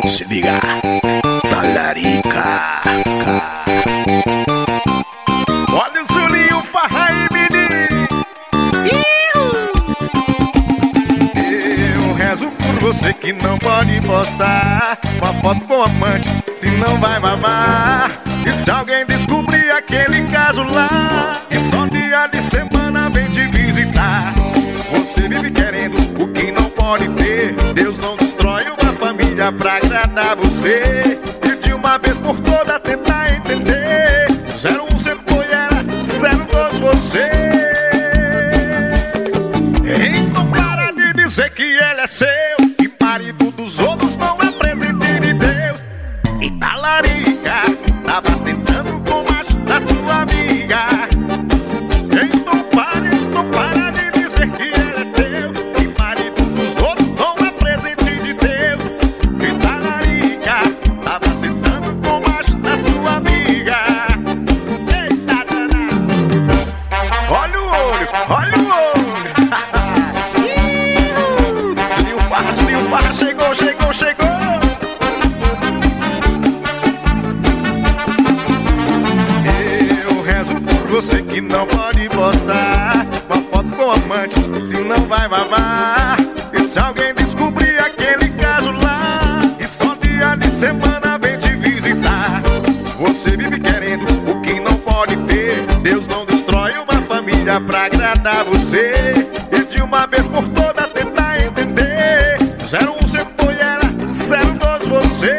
Se liga, talarica. Olha o Julinho Farra aí, menino. Eu rezo por você que não pode postar uma foto com amante, senão vai mamar. E se alguém descobrir aquele caso lá, e só dia de semana vem te visitar. Você vive querendo o que não pode ter. Deus não destrói uma família pra agradar você. E de uma vez por todas tentar entender. 01 sempre foi ela, 02 você. Então para de dizer que ele é seu, que marido dos outros não é presente de Deus. E talarica, tava sentando com o macho da sua amiga. Então para de dizer que ele é teu, que marido dos outros não é presente de Deus. E talarica, tava sentando com o macho da sua amiga. Eita danada, olha o olho, olha o olho. Julinho Farra chegou, chegou, chegou. Você que não pode postar uma foto com amante, senão vai mamar. E se alguém descobrir aquele caso lá, e só dia de semana vem te visitar. Você vive querendo o que não pode ter. Deus não destrói uma família pra agradar você. E de uma vez por todas tentar entender. 01 sempre foi ela, 02 você.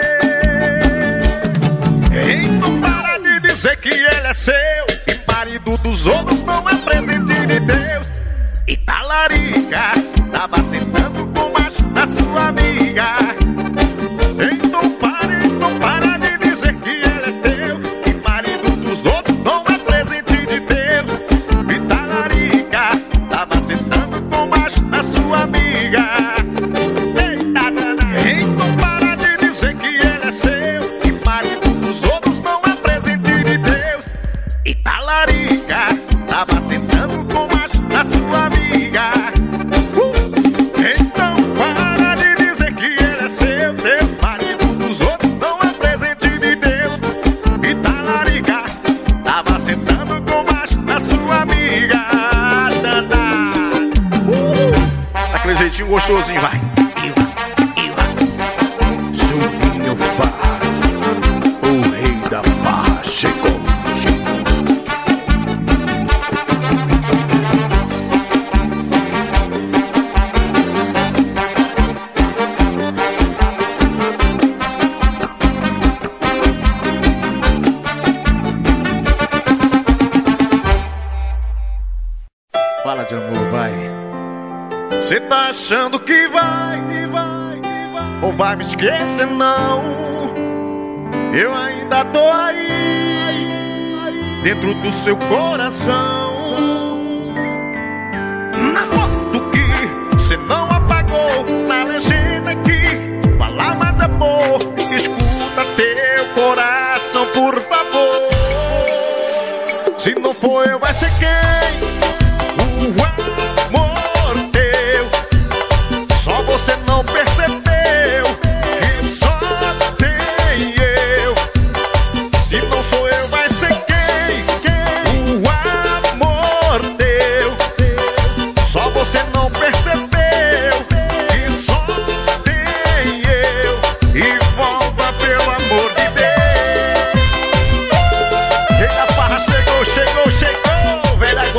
Então para de dizer que ele é seu, marido dos outros não é presente de Deus. E talarica, tava sentando com o macho da sua amiga. Então para de dizer que ele é teu, que marido dos outros não é presente de Deus. E talarica, tava sentando com o macho da sua amiga. Eita danada. Então para de dizer que ele é seu, que marido dos outros não é presente de Deus. E talarica, tava sentando com o macho da sua amiga. Então para de dizer que ele é seu, teu marido dos outros não é presente de Deus. E talarica, tava sentando com o macho da sua amiga. Daquele jeitinho gostosinho, vai. Julinho Farra, o rei da farra, chegou. Fala de amor, vai. Cê tá achando que vai, ou vai me esquecer, não? Eu ainda tô aí, dentro do seu coração. Na foto que cê não apagou, na legenda aqui, palavra de amor. Escuta teu coração, por favor. Se não for eu, vai ser quem? O amor teu. Só você não percebeu que só tem eu. Se não sou eu, vai ser quem? O amor teu. Só você não percebeu que só tem eu. E volta pelo amor de Deus. Quem da farra chegou, chegou, chegou. Velha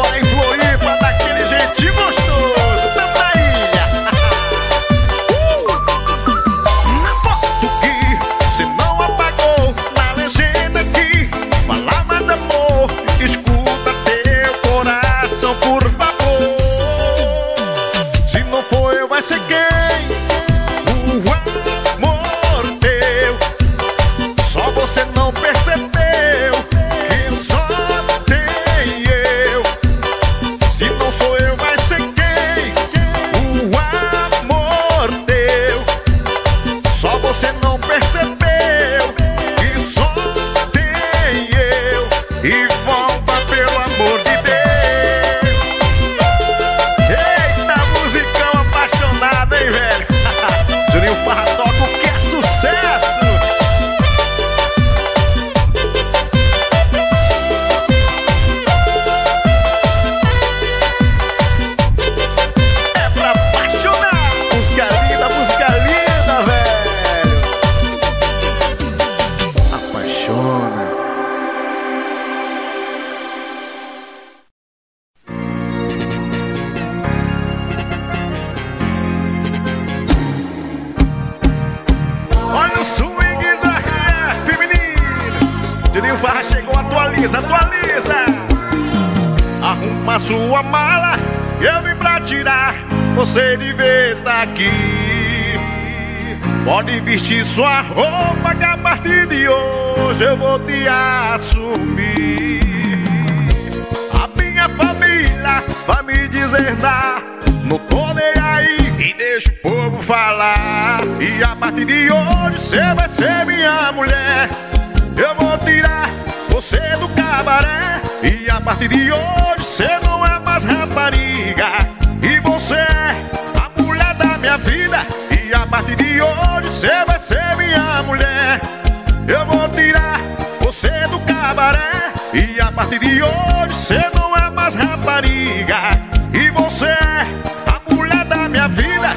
o swing da RF, menino. Juninho Farra chegou, atualiza, atualiza. Arruma sua mala, eu vim pra tirar você de vez daqui. Pode vestir sua roupa que a partir de hoje eu vou te assumir. A minha família vai me deserdar, não tô nem aí e deixa o povo falar. E a partir de hoje você vai ser minha mulher. Eu vou tirar você do cabaré. E a partir de hoje você não é mais rapariga, e você é a mulher da minha vida. E a partir de hoje você vai ser minha mulher. Eu vou tirar você do cabaré. E a partir de hoje você não é mais rapariga, e você é a mulher da minha vida.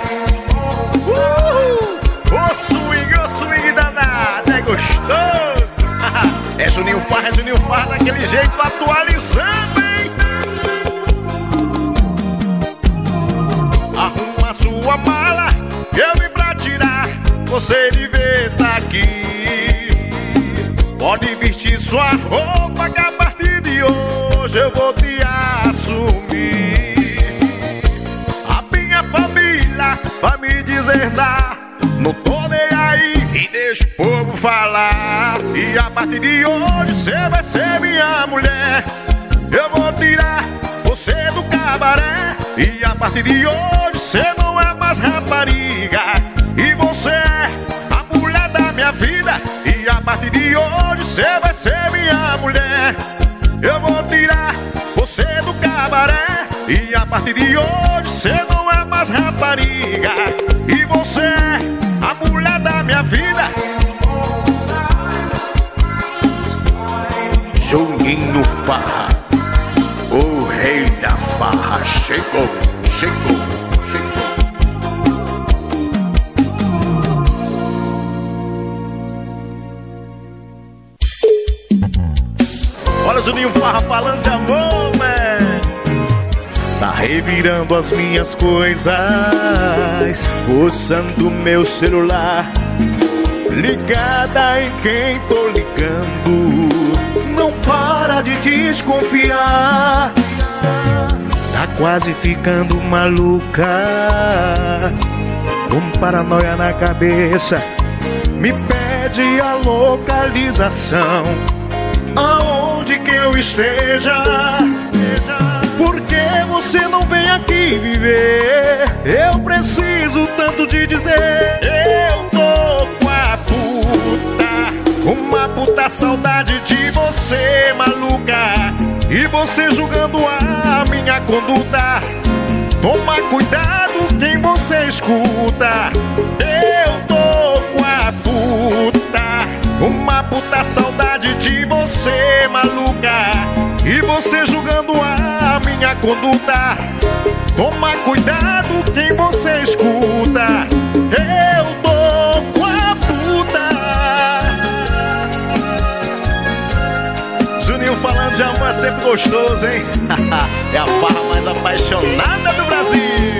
O swing danado, é gostoso. É Juninho Farra daquele jeito, atualizando, hein? Arruma sua mala, eu vim pra tirar você de vez daqui. Pode vestir sua roupa que a partir de hoje eu vou te assumir. A minha família vai me deserdar, não tô nem aí e deixa o povo falar. E a partir de hoje você vai ser minha mulher. Eu vou tirar você do cabaré. E a partir de hoje você não é mais rapariga, e você é a mulher da minha vida. E a partir de hoje você vai ser minha mulher. Eu vou tirar você do cabaré. E a partir de hoje você não é mais rapariga, e você é a mulher da minha vida. Juninho Farra, o rei da farra, chegou, chegou, chegou. Olha o Juninho Farra falando de amor, man. Tá revirando as minhas coisas, forçando meu celular, ligada em quem tô ligando. Não para de desconfiar. Tá quase ficando maluca, com paranoia na cabeça. Me pede a localização, aonde que eu esteja. Por que você não vem aqui viver? Eu preciso tanto de dizer. Eu tô com a puta, uma puta saudade de você, maluca. E você julgando a minha conduta. Toma cuidado quem você escuta. Eu tô com a puta, uma puta saudade de você, maluca. E você julgando a minha conduta. Toma cuidado quem você escuta. Eu tô com a puta. Juninho falando de amor é sempre gostoso, hein? É a farra mais apaixonada do Brasil.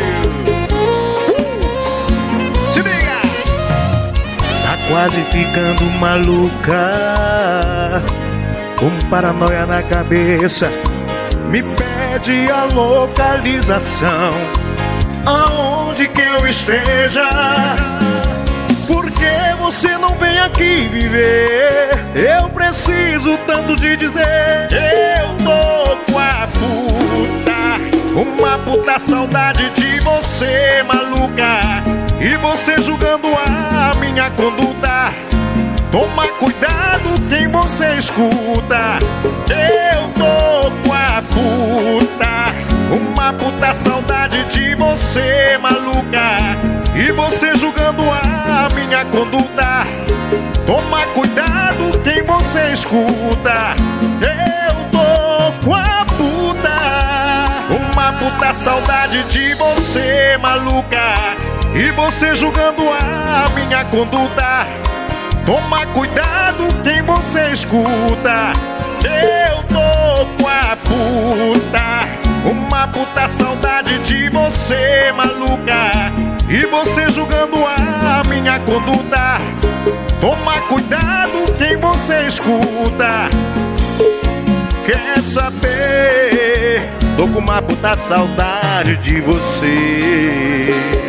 Se liga! Tá quase ficando maluca, com paranoia na cabeça. Me pede a localização, aonde que eu esteja. Por que você não vem aqui viver? Eu preciso tanto de dizer. Eu tô com a puta, uma puta saudade de você, maluca. E você julgando a minha conduta. Toma cuidado quem você escuta. Eu tô com a puta, uma puta saudade de você, maluca. E você julgando a minha conduta. Toma cuidado quem você escuta. Eu tô com a puta, uma puta saudade de você, maluca. E você julgando a minha conduta. Toma cuidado quem você escuta. Eu tô com a puta, uma puta saudade de você, maluca. E você julgando a minha conduta. Toma cuidado quem você escuta. Quer saber? Tô com uma puta saudade de você.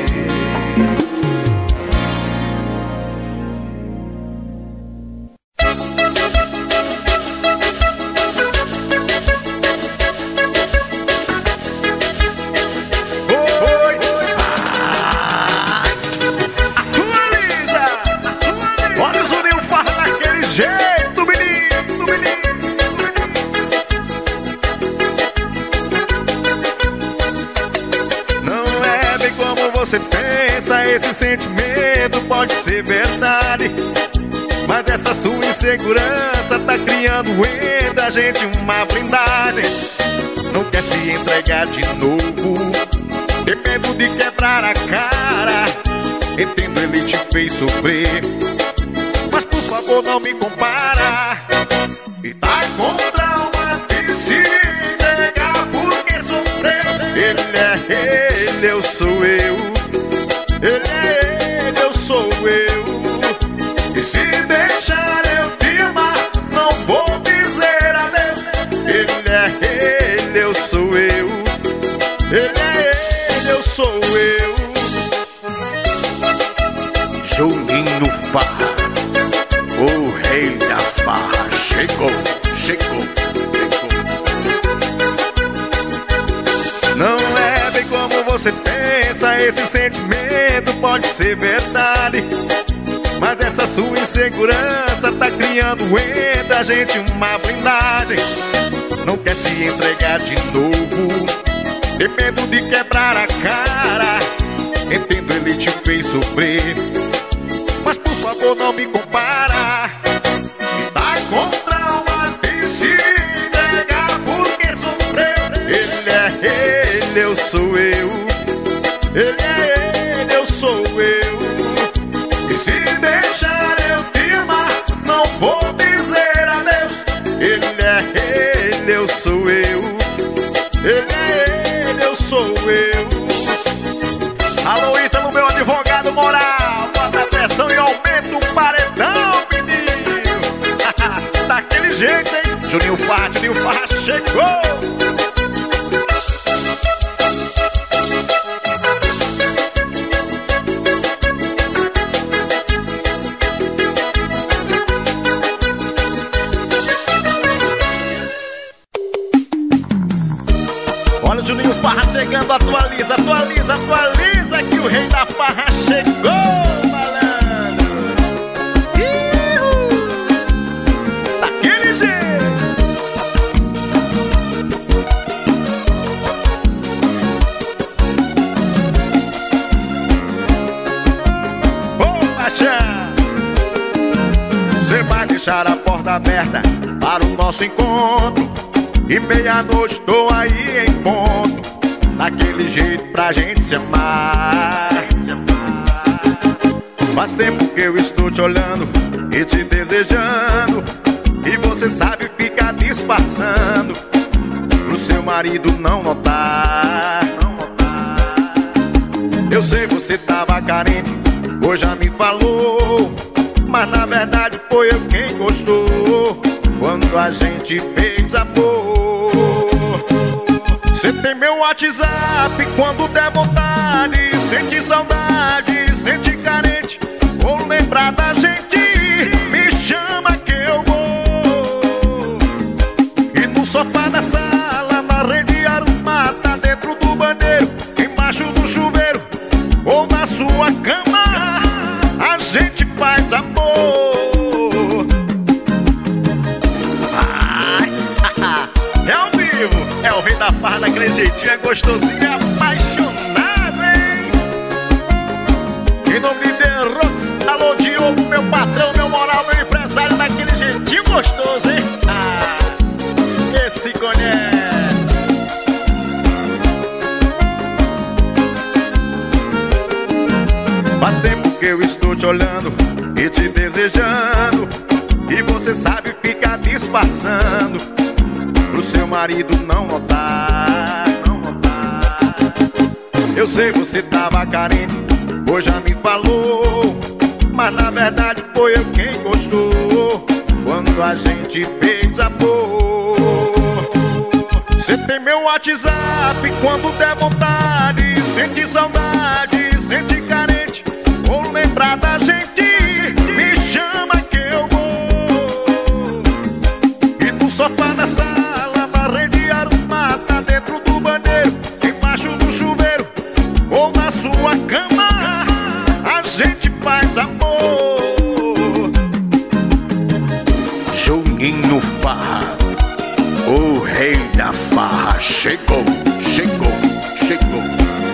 Você pensa, esse sentimento pode ser verdade, mas essa sua insegurança tá criando entre a gente uma blindagem. Não quer se entregar de novo, tem medo de quebrar a cara. Entendo, ele te fez sofrer, mas por favor não me compara. E tá com trauma de se entregar porque sofreu. Ele é ele, eu sou eu. Ele é ele, eu sou eu. E se deixar eu te amar, não vou dizer adeus. Ele é ele, eu sou eu. Ele é ele, eu sou eu. Juninho Farra, o rei da farra, chegou, chegou, chegou. Não é bem como você pensa, esse sentimento pode ser verdade, mas essa sua insegurança tá criando entre a gente uma blindagem. Não quer se entregar de novo, tem medo de quebrar a cara. Entendo, ele te fez sofrer, mas por favor não me compara. E tá com trauma de se entregar porque sofreu. Ele é ele, eu sou eu. Ele é ele, eu sou eu. E se deixar eu te amar, não vou dizer adeus. Ele é ele, eu sou eu. Ele é ele, eu sou eu. Alô, Ítalo, meu advogado moral, bota a pressão e aumenta o paredão, menino. Daquele jeito, hein? Juninho Farra chegou. Olha o Juninho Farra chegando, atualiza, atualiza, atualiza, que o rei da farra chegou, malandro. Daquele jeito. Ô, paixão, você vai deixar a porta aberta para o nosso encontro, e meia-noite tô aí em ponto, daquele jeito pra gente se amar. Faz tempo que eu estou te olhando e te desejando, e você sabe ficar disfarçando pro seu marido não notar. Eu sei você tava carente, hoje já me falou, mas na verdade foi eu quem gostou quando a gente fez amor. Cê tem meu WhatsApp, quando der vontade, sente saudade, sente carente, ou lembrar da gente, me chama que eu vou. E no sofá da sala, na rede arrumada, dentro do banheiro, embaixo do chuveiro, ou na sua cama, a gente faz amor. É o rei da farra daquele jeitinho, é gostosinho, é apaixonado, hein? Em nome de The Roots, alô Diogo, meu patrão, meu moral, meu empresário, daquele jeitinho gostoso, hein? Esse conhece. Faz tempo que eu estou te olhando e te desejando, e você sabe ficar disfarçando pro seu marido não notar. Eu sei você tava carente, hoje já me falou, mas na verdade foi eu quem gostou quando a gente fez amor. Cê tem meu WhatsApp, quando der vontade, sente saudade, sente carente, ou lembrar da gente, me chama que eu vou. E no sofá da sala, na rede arrumada, dentro do banheiro, embaixo do chuveiro, ou na sua cama, a gente faz amor. Juninho Farra, o rei da farra, chegou, chegou, chegou.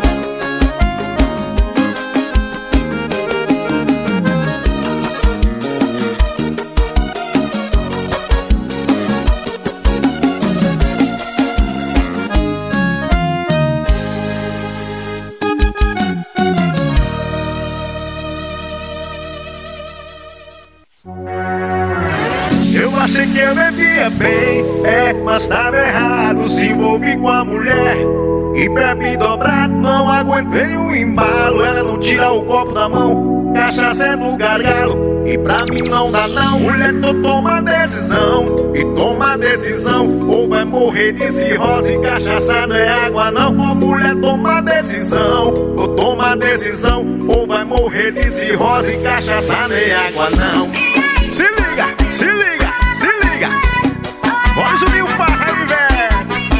Eu achei que eu bebia bem, mas tava errado, se envolvi com a mulher e bebi dobrado, não aguentei o embalo. Ela não tira o copo da mão, cachaça é no gargalo, e pra mim não dá não. Mulher, tu toma decisão, e toma decisão, ou vai morrer de cirrose, cachaça não é água não. Ó mulher, toma decisão, ou toma decisão, ou vai morrer de cirrose, cachaça não é água não. Se liga, se liga, se liga. Bora, Juninho Farra aí, velho.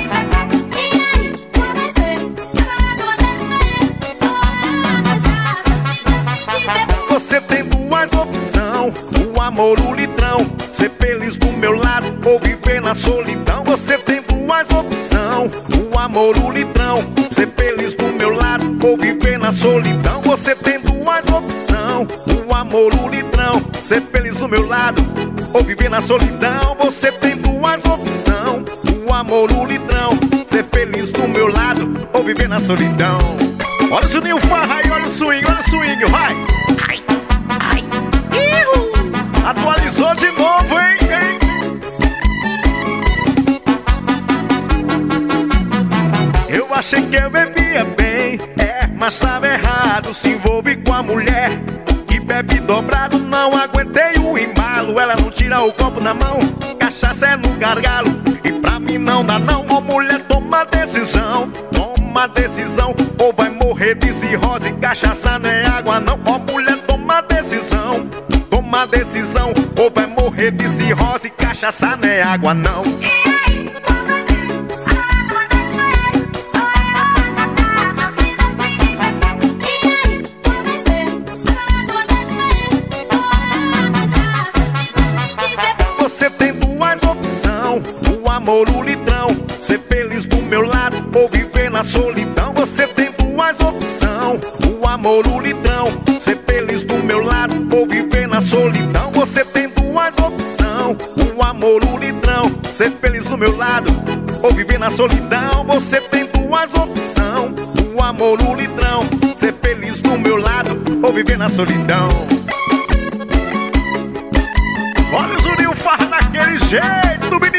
Você tem duas opções, o amor, o litrão, ser feliz do meu lado ou viver na solidão. Você tem duas opções, o amor, o litrão, ser feliz do meu lado ou viver na solidão. Você tem duas opções, o amor, o litrão, ser feliz do meu lado ou viver na solidão. Você tem duas opções, o amor, o litrão, ser feliz do meu lado ou viver na solidão. Olha o Juninho Farra aí, olha o swing, vai. Ai, ai, atualizou de novo, hein? Eu achei que eu bebia bem, mas tava errado, se envolvi com a mulher que bebe dobrado, não aguentei o embalo. Ela não tira o copo na mão, cachaça é no gargalo, e pra mim não dá não. Ó mulher, toma decisão, toma decisão, ou vai morrer de cirrose, cachaça não é água não. Ó mulher, toma decisão, toma decisão, ou vai morrer de cirrose, cachaça não é água não. Você tem duas opções, o amor, o litrão, ser feliz do meu lado ou viver na solidão. Você tem duas opções, o amor, o litrão, ser feliz do meu lado ou viver na solidão. Você tem duas opções, o amor, o litrão, ser feliz do meu lado ou viver na solidão. Você tem duas opções, o amor, o litrão, ser feliz do meu lado ou viver na solidão. Olha o Juninho Farra daquele jeito,